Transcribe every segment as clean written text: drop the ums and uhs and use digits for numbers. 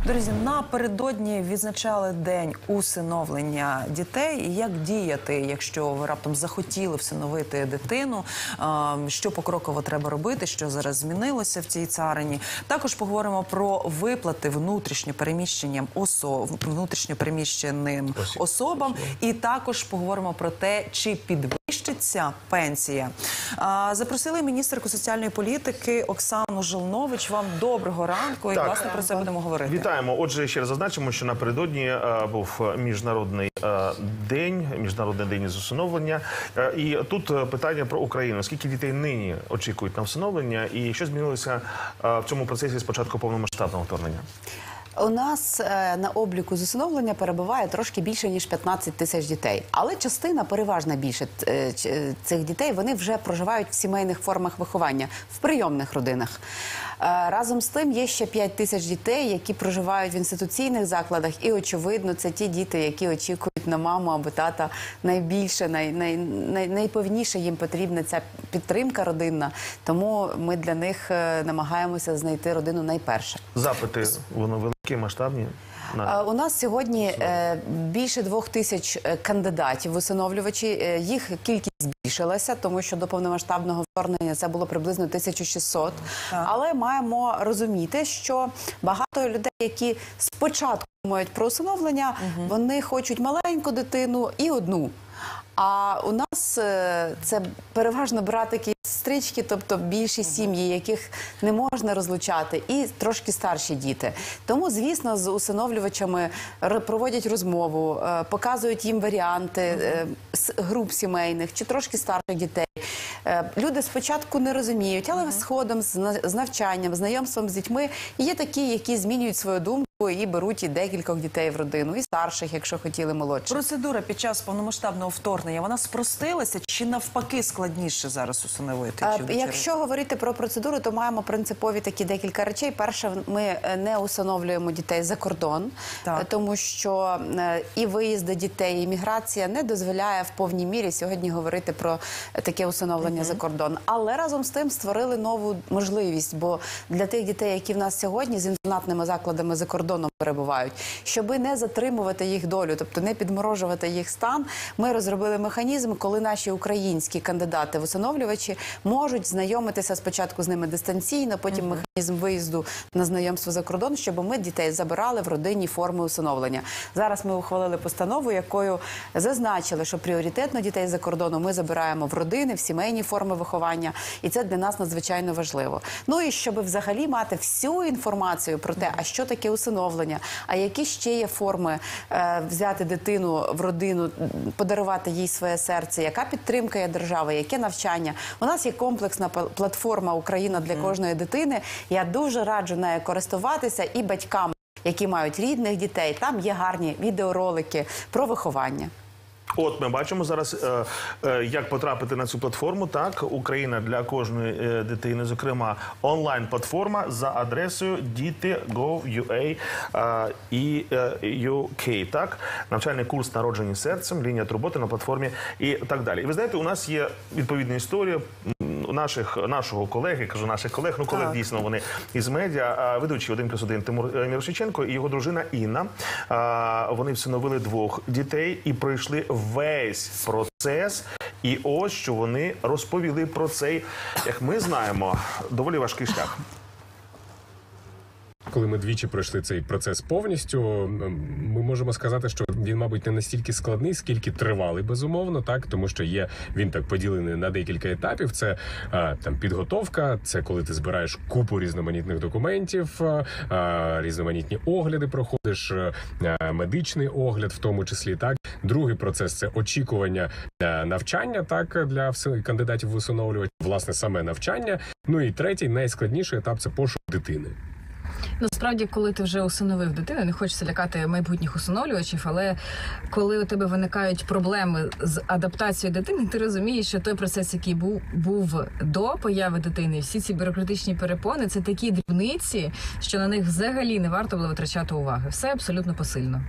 Друзі, напередодні відзначали день усиновлення дітей. І як діяти, якщо ви раптом захотіли всиновити дитину, що покроково треба робити, що зараз змінилося в цій царині. Також поговоримо про виплати внутрішньопереміщеним особам. І також поговоримо про те, чи підвищиться пенсія. Запросили міністерку соціальної політики Оксану Жолнович. Вам доброго ранку. І, власне, про це будемо говорити. Вітаємо. Отже, ще раз зазначимо, що напередодні був Міжнародний день із усиновлення. І тут питання про Україну. Скільки дітей нині очікують на всиновлення і що змінилося в цьому процесі з початку повномасштабного вторгнення? У нас на обліку з усиновлення перебуває трошки більше, ніж 15 тисяч дітей. Але частина, переважна більше цих дітей, вони вже проживають в сімейних формах виховання, в прийомних родинах. Разом з тим є ще 5 тисяч дітей, які проживають в інституційних закладах. І, очевидно, це ті діти, які очікують на маму або тата найбільше, найповніше їм потрібна ця підтримка родинна. Тому ми для них намагаємося знайти родину найперше. Запити, воно великі, масштабні? У нас сьогодні більше 2000 кандидатів в усиновлювачі. Їх кількість збільшилася, тому що до повномасштабного вторгнення це було приблизно 1600. Але маємо розуміти, що багато людей, які спочатку думають про усиновлення, вони хочуть маленьку дитину і одну. А у нас це переважно братики і сестрички, тобто більші сім'ї, яких не можна розлучати, і трошки старші діти. Тому, звісно, з усиновлювачами проводять розмову, показують їм варіанти груп сімейних чи трошки старших дітей. Люди спочатку не розуміють, але згодом з навчанням, знайомством з дітьми є такі, які змінюють свою думку і беруть і декількох дітей в родину, і старших, якщо хотіли молодших. Процедура під час повномасштабного вторгнення, вона спростилася чи навпаки складніше зараз усиновити? Якщо говорити про процедуру, то маємо принципові такі декілька речей. Перше, ми не усиновлюємо дітей за кордон, тому що і виїзди дітей, і міграція не дозволяє в повній мірі сьогодні говорити про таке усиновлення за кордон. Але разом з тим створили нову можливість, бо для тих дітей, які в нас сьогодні з інтернатними закладами за кордоном перебувають, щоби не затримувати їх долю, тобто не підморожувати їх стан, ми розробили механізм, коли наші українські кандидати в усиновлювачі можуть знайомитися спочатку з ними дистанційно, потім механізм виїзду на знайомство за кордон, щоб ми дітей забирали в родинні форми усиновлення. Зараз ми ухвалили постанову, якою зазначили, що пріоритетно дітей за кордону ми забираємо в родини, в сімейні форми виховання, і це для нас надзвичайно важливо. Ну і щоб взагалі мати всю інформацію про те, а що таке усиновлення, а які ще є форми взяти дитину в родину, подарувати їй своє серце, яка підтримка є держави, яке навчання. У нас є комплексна платформа «Україна для кожної дитини». Я дуже раджу нею користуватися і батькам, які мають рідних дітей. Там є гарні відеоролики про виховання. От ми бачимо зараз, як потрапити на цю платформу. Так, Україна для кожної дитини, зокрема, онлайн-платформа за адресою diti.gov.ua і UK. Так, навчальний курс «Народжені серцем», лінія турботи на платформі і так далі. І ви знаєте, у нас є відповідна історія нашого колеги, кажу наших колег, ну колег дійсно вони із медіа, ведучий 1+1 Тимур Мірошниченко і його дружина Інна. Вони всиновили 2 дітей і пройшли весь процес. І ось, що вони розповіли про цей, як ми знаємо, доволі важкий шлях. Коли ми двічі пройшли цей процес повністю, ми можемо сказати, що він, мабуть, не настільки складний, скільки тривалий, безумовно, так, тому що він так поділений на декілька етапів. Це там підготовка, це коли ти збираєш купу різноманітних документів, різноманітні огляди проходиш, медичний огляд в тому числі, так. Другий процес – це очікування навчання, так, для кандидатів в усиновлювачі, власне, саме навчання. Ну і третій, найскладніший етап – це пошук дитини. Насправді, коли ти вже усиновив дитину, не хочеться лякати майбутніх усиновлювачів, але коли у тебе виникають проблеми з адаптацією дитини, ти розумієш, що той процес, який був до появи дитини, всі ці бюрократичні перепони, це такі дрібниці, що на них взагалі не варто було витрачати уваги. Все абсолютно посильно.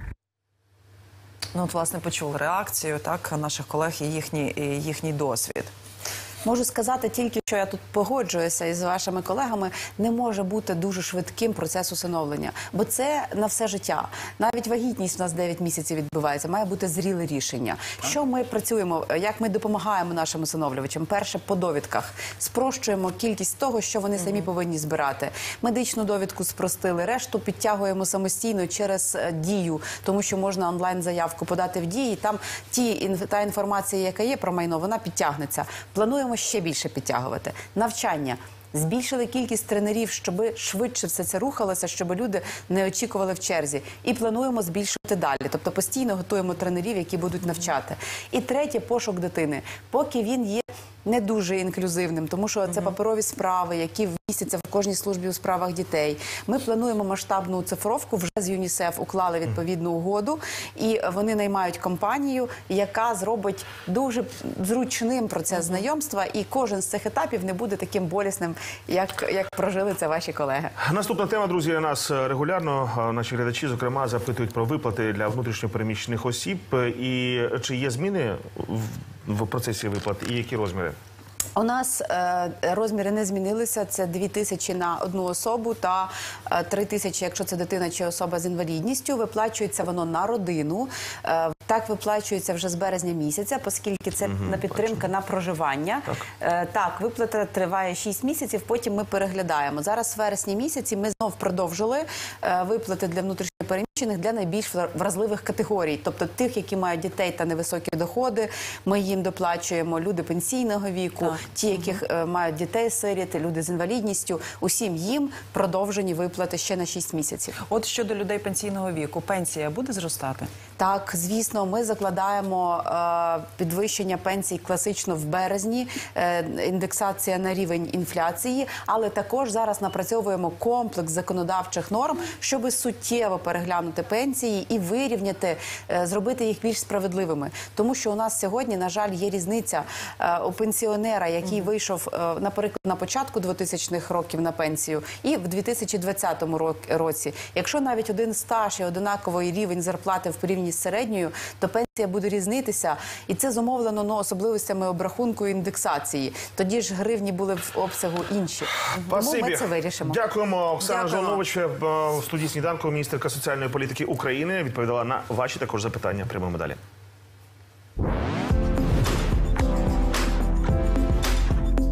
Ну, от, власне, почули реакцію, так, наших колег і їхній досвід. Можу сказати тільки, що я тут погоджуюся із вашими колегами, не може бути дуже швидким процес усиновлення, бо це на все життя. Навіть вагітність у нас 9 місяців відбувається, має бути зріле рішення. Що ми працюємо, як ми допомагаємо нашим усиновлювачам? Перше, по довідках. Спрощуємо кількість того, що вони самі повинні збирати. Медичну довідку спростили, решту підтягуємо самостійно через Дію, тому що можна онлайн-заявку подати в Дії, там та інформація, яка є про майно, вона підтягнеться. Плануємо ще більше підтягувати. Навчання. Збільшили кількість тренерів, щоб швидше все це рухалося, щоб люди не очікували в черзі. І плануємо збільшувати далі. Тобто постійно готуємо тренерів, які будуть навчати. І третє – пошук дитини. Поки він є не дуже інклюзивним, тому що це паперові справи, які містяться в кожній службі у справах дітей. Ми плануємо масштабну цифровку, вже з ЮНІСЕФ уклали відповідну угоду, і вони наймають компанію, яка зробить дуже зручним процес знайомства, і кожен з цих етапів не буде таким болісним, як прожили це ваші колеги. Наступна тема, друзі, нас регулярно наші глядачі, зокрема, запитують про виплати для внутрішньопереміщених осіб. І чи є зміни в процесі виплат і які розміри? У нас розміри не змінилися. Це 2 тисячі на одну особу та 3 тисячі, якщо це дитина чи особа з інвалідністю. Виплачується воно на родину. Так виплачується вже з березня місяця, оскільки це на підтримка на проживання. Так, виплата триває 6 місяців, потім ми переглядаємо. Зараз в вересні місяці ми знов продовжили виплати для внутрішньопереміщених для найбільш вразливих категорій. Тобто тих, які мають дітей та невисокі доходи, ми їм доплачуємо, люди пенсійного віку, ті, яких мають дітей-сиріти, люди з інвалідністю, усім їм продовжені виплати ще на 6 місяців. От щодо людей пенсійного віку, пенсія буде зростати? Так, звісно, ми закладаємо підвищення пенсій класично в березні, індексація на рівень інфляції, але також зараз напрацьовуємо комплекс законодавчих норм, щоб суттєво переглянути пенсії і вирівняти, зробити їх більш справедливими. Тому що у нас сьогодні, на жаль, є різниця у пенсіонера, який вийшов, наприклад, на початку 2000-х років на пенсію і в 2020 році. Якщо навіть один стаж і однаковий рівень зарплати в порівнянні з середньою, то пенсія буде різнитися, і це зумовлено особливостями обрахунку і індексації. Тоді ж гривні були в обсягу інші. Тому ми це вирішимо. Дякуємо. Оксана Жолнович, в студії «Сніданку», міністерка соціальної політики України, відповідала на ваші також запитання. Прямуємо далі.